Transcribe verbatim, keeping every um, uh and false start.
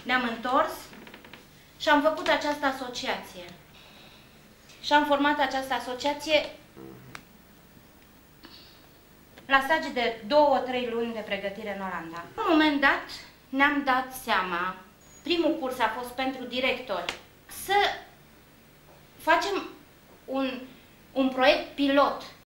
ne-am întors și am făcut această asociație. Și am format această asociație la stagii de două, trei luni de pregătire în Olanda. La un moment dat ne-am dat seama, primul curs a fost pentru directori, să facem un, un proiect pilot